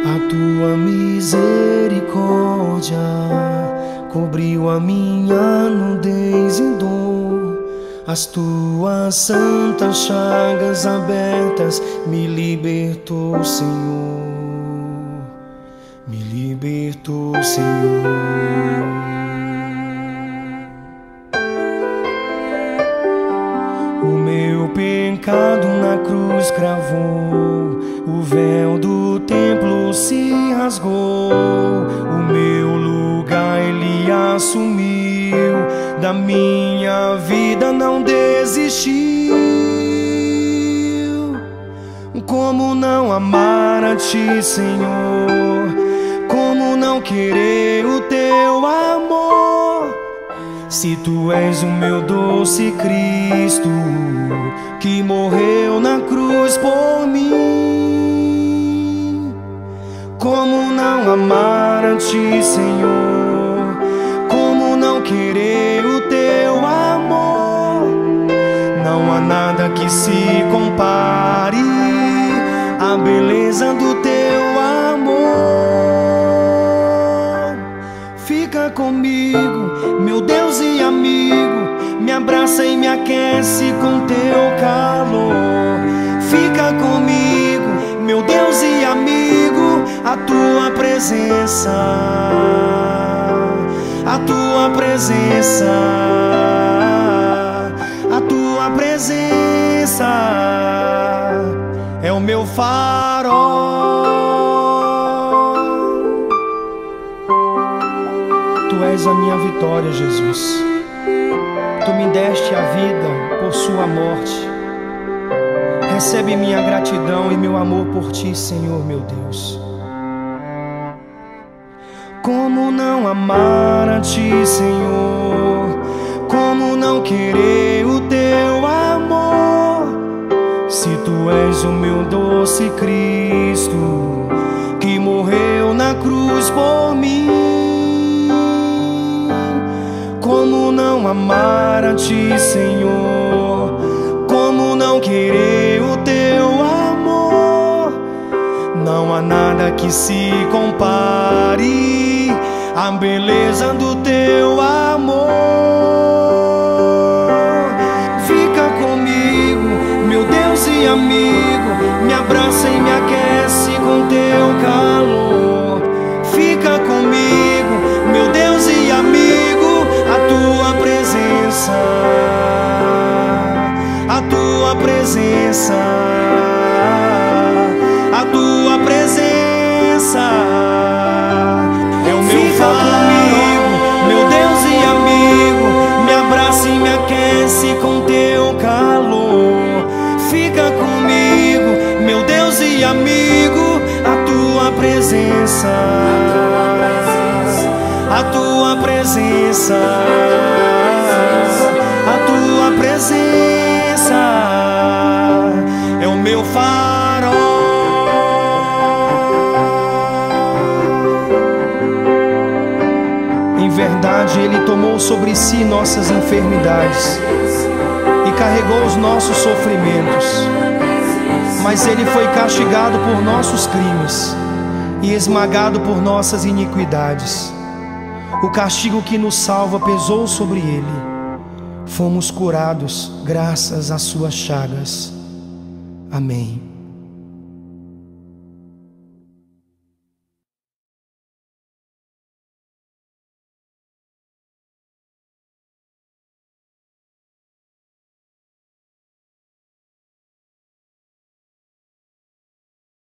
A tua misericórdia cobriu a minha nudez e dor. As tuas santas chagas abertas me libertou, Senhor. Me libertou, Senhor. O meu pecado na cruz cravou, o véu do templo se rasgou. O meu lugar Ele assumiu, da minha vida não desistiu. Como não amar a Ti, Senhor? Como não querer o Teu amor? Se Tu és o meu doce Cristo, que morreu na cruz por mim. Como não amar a Ti, Senhor? Como não querer o Teu amor? Não há nada que se compare à beleza do Teu amor. Fica comigo, meu Deus e amigo, me abraça e me aquece com Teu calor. Fica comigo, meu Deus e amigo, a Tua presença, a Tua presença, a Tua presença é o meu farol. Tu és a minha vitória, Jesus. Tu me deste a vida por Sua morte. Recebe minha gratidão e meu amor por Ti, Senhor, meu Deus. Como não amar a Ti, Senhor? Como não querer o Teu amor? Se Tu és o meu doce Cristo, que morreu na cruz por mim. Como não amar a Ti, Senhor? Como não querer o Teu amor? Não há nada que se compare à beleza do Teu amor. Fica comigo, meu Deus e amigo, me abraça e me aquece com Teu calor. Fica comigo, meu Deus e amigo, a Tua presença, a Tua presença, a Tua presença é o meu farol. Comigo, meu Deus e amigo, me abraça e me aquece com Teu calor. Fica comigo, meu Deus e amigo, a Tua presença, a Tua presença, a Tua presença é o meu farol. Em verdade, Ele tomou sobre si nossas enfermidades e carregou os nossos sofrimentos. Mas Ele foi castigado por nossos crimes e esmagado por nossas iniquidades. O castigo que nos salva pesou sobre Ele. Fomos curados graças às Suas chagas. Amém.